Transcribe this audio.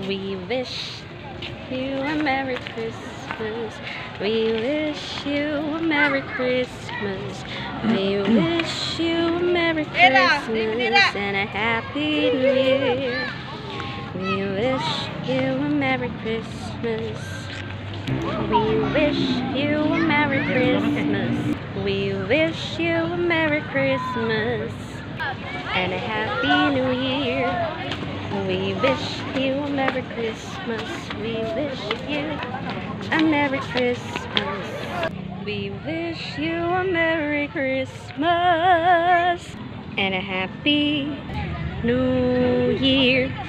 We wish you a Merry Christmas. We wish you a Merry Christmas. We wish you a Merry Christmas and a Happy New Year. We wish you a Merry Christmas. We wish you a Merry Christmas. We wish you a Merry Christmas and a Happy New Year. We wish you a Merry Christmas. We wish you a Merry Christmas. We wish you a Merry Christmas and a Happy New Year.